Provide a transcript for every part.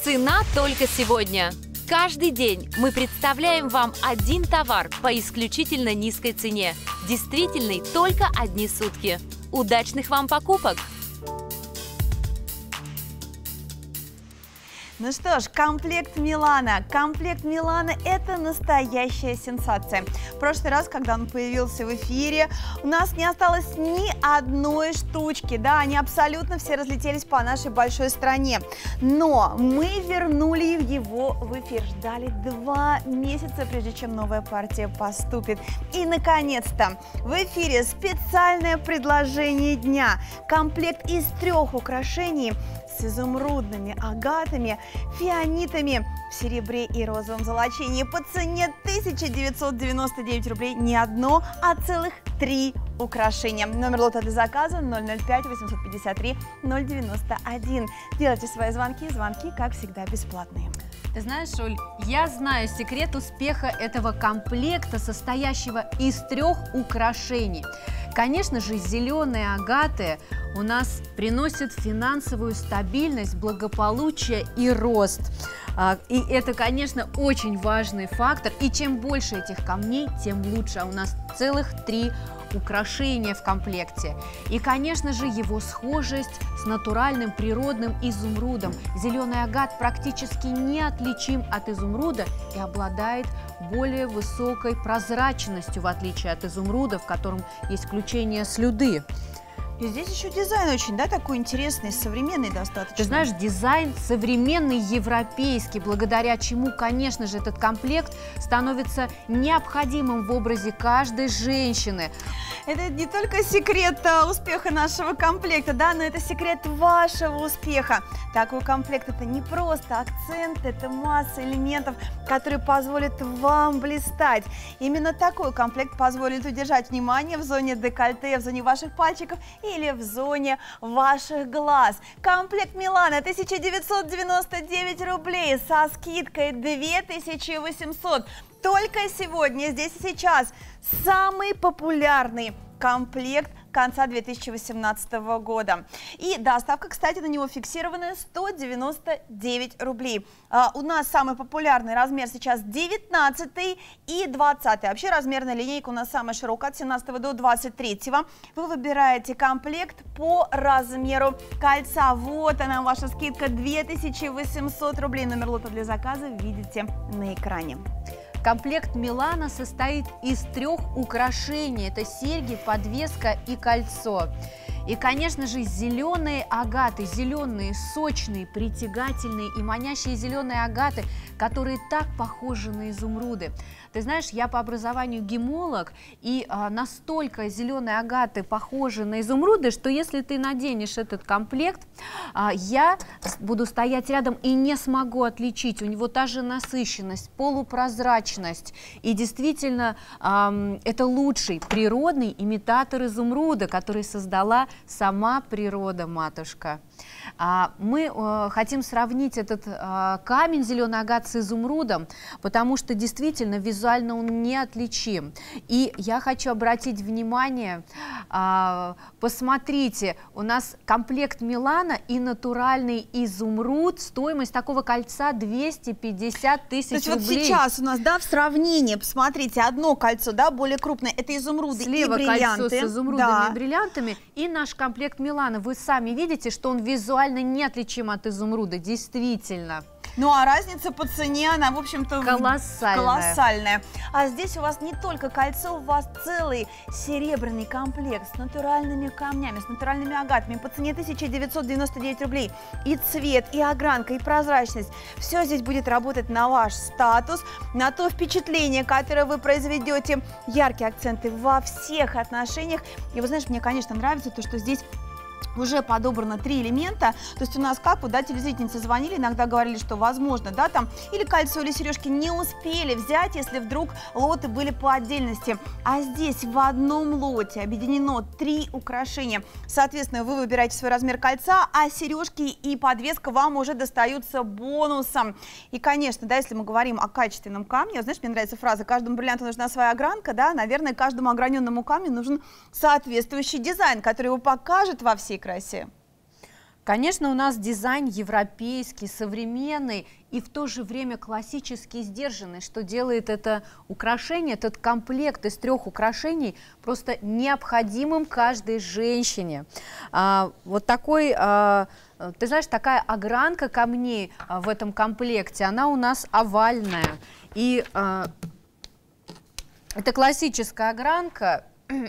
Цена только сегодня. Каждый день мы представляем вам один товар по исключительно низкой цене, действительной только одни сутки. Удачных вам покупок! Ну что ж, комплект Милана. Комплект Милана – это настоящая сенсация. В прошлый раз, когда он появился в эфире, у нас не осталось ни одной штучки. Да, они абсолютно все разлетелись по нашей большой стране. Но мы вернули его в эфир. Ждали 2 месяца, прежде чем новая партия поступит. И, наконец-то, в эфире специальное предложение дня. Комплект из 3 украшений с изумрудными агатами, фианитами в серебре и розовом золочении по цене 1999 рублей. Не одно, а целых 3 украшения. Номер лота для заказа 005 853 091. Делайте свои звонки. Звонки, как всегда, бесплатные. Ты знаешь, Оль, я знаю секрет успеха этого комплекта, состоящего из 3 украшений. Конечно же, зеленые агаты у нас приносят финансовую стабильность, благополучие и рост. И это, конечно, очень важный фактор. И чем больше этих камней, тем лучше. А у нас целых 3 украшения в комплекте. И, конечно же, его схожесть с натуральным природным изумрудом. Зеленый агат практически неотличим от изумруда и обладает более высокой прозрачностью, в отличие от изумруда, в котором есть включение слюды. И здесь еще дизайн очень, да, такой интересный, современный достаточно. Ты знаешь, дизайн современный, европейский, благодаря чему, конечно же, этот комплект становится необходимым в образе каждой женщины. Это не только секрет успеха нашего комплекта, да, но это секрет вашего успеха. Такой комплект – это не просто акцент, это масса элементов, которые позволят вам блистать. Именно такой комплект позволит удержать внимание в зоне декольте, в зоне ваших пальчиков или в зоне ваших глаз. Комплект Милана 1999 рублей со скидкой 2800. Только сегодня, здесь и сейчас, самый популярный комплект конца 2018 года. И доставка, кстати, на него фиксированная 199 рублей. У нас самый популярный размер сейчас 19 и 20. Вообще размерная линейка у нас самая широкая, от 17 до 23. Вы выбираете комплект по размеру кольца. Вот она, ваша скидка 2800 рублей. Номер лота для заказа видите на экране. Комплект Милана состоит из 3 украшений. Это серьги, подвеска и кольцо. И, конечно же, зеленые агаты, зеленые, сочные, притягательные и манящие зеленые агаты, которые так похожи на изумруды. Ты знаешь, я по образованию гемолог, и настолько зеленые агаты похожи на изумруды, что если ты наденешь этот комплект, я буду стоять рядом и не смогу отличить. У него та же насыщенность, полупрозрачность. И действительно, это лучший природный имитатор изумруда, который создала сама природа, матушка. Мы хотим сравнить этот камень зеленый агат с изумрудом, потому что действительно визуально он неотличим. И я хочу обратить внимание, посмотрите, у нас комплект Милана и натуральный изумруд, стоимость такого кольца 250 тысяч рублей. Вот сейчас у нас, да, в сравнении, посмотрите, одно кольцо, да, более крупное, это изумруды слева и бриллианты. кольцо с изумрудами и бриллиантами, и наш комплект Милана. Вы сами видите, что он визуально неотличим от изумруда, действительно. Ну а разница по цене, она, в общем-то, колоссальная. А здесь у вас не только кольцо, у вас целый серебряный комплект с натуральными камнями, с натуральными агатами по цене 1999 рублей. И цвет, и огранка, и прозрачность. Все здесь будет работать на ваш статус, на то впечатление, которое вы произведете. Яркие акценты во всех отношениях. И вы знаешь, мне, конечно, нравится то, что здесь уже подобрано 3 элемента, то есть у нас как вот, да, телезрительницы звонили, иногда говорили, что возможно, да, там или кольцо, или сережки не успели взять, если вдруг лоты были по отдельности, а здесь в одном лоте объединено 3 украшения, соответственно, вы выбираете свой размер кольца, а сережки и подвеска вам уже достаются бонусом. И, конечно, да, если мы говорим о качественном камне, знаешь, мне нравится фраза: каждому бриллианту нужна своя огранка, да, наверное, каждому ограненному камню нужен соответствующий дизайн, который его покажет во всей красе. Конечно, у нас дизайн европейский, современный и в то же время классически сдержанный, что делает это украшение, этот комплект из 3 украшений просто необходимым каждой женщине. Вот такой, ты знаешь, такая огранка камней в этом комплекте, она у нас овальная. И это классическая огранка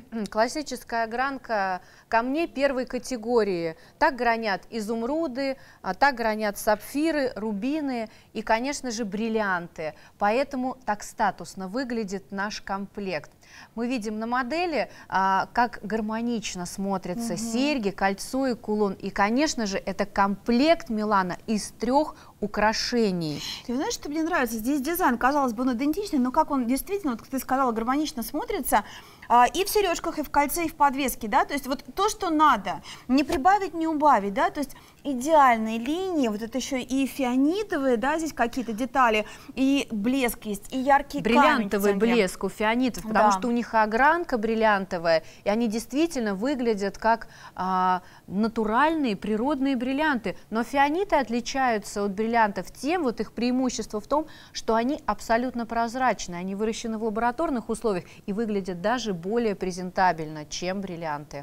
камней первой категории. Так гранят изумруды, так гранят сапфиры, рубины и, конечно же, бриллианты. Поэтому так статусно выглядит наш комплект. Мы видим на модели, как гармонично смотрятся серьги, кольцо и кулон. И, конечно же, это комплект Милана из 3 украшений. Ты знаешь, что мне нравится? Здесь дизайн, казалось бы, он идентичный, но как он действительно, вот как ты сказала, гармонично смотрится и в сережках, и в кольце, и в подвеске, да, то есть вот то, что надо, не прибавить, не убавить, да, то есть идеальные линии, вот это еще и фианитовые, да, здесь какие-то детали, и блеск есть, и яркий бриллиантовый камень блеск у фианитов, потому что у них огранка бриллиантовая, и они действительно выглядят как натуральные природные бриллианты. Но фианиты отличаются от бриллиантов тем, вот их преимущество в том, что они абсолютно прозрачны, они выращены в лабораторных условиях и выглядят даже более презентабельно, чем бриллианты.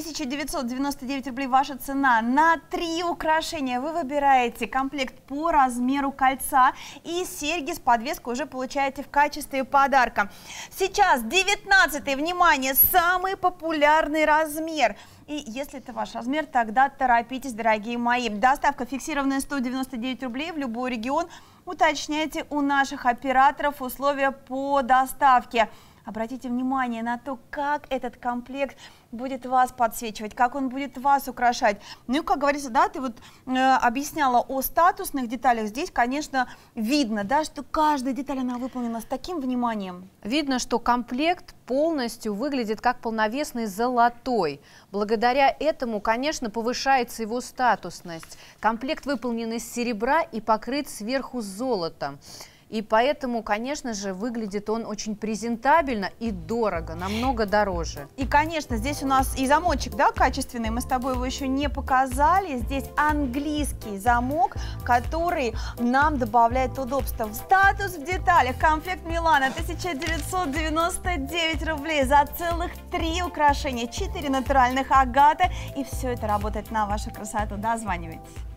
1999 рублей ваша цена на 3 украшения. Вы выбираете комплект по размеру кольца и серьги с подвеской уже получаете в качестве подарка. Сейчас 19-й, внимание, самый популярный размер. И если это ваш размер, тогда торопитесь, дорогие мои. Доставка фиксированная 199 рублей в любой регион. Уточняйте у наших операторов условия по доставке. Обратите внимание на то, как этот комплект будет вас подсвечивать, как он будет вас украшать. Ну и, как говорится, да, ты вот объясняла о статусных деталях. Здесь, конечно, видно, да, что каждая деталь, она выполнена с таким вниманием. Видно, что комплект полностью выглядит как полновесный золотой. Благодаря этому, конечно, повышается его статусность. Комплект выполнен из серебра и покрыт сверху золотом. И поэтому, конечно же, выглядит он очень презентабельно и дорого, намного дороже. И, конечно, здесь у нас и замочек, да, качественный, мы с тобой его еще не показали. Здесь английский замок, который нам добавляет удобства. Статус в деталях. Комплект Милана 1999 рублей за целых 3 украшения, 4 натуральных агата. И все это работает на вашу красоту. Дозванивайтесь.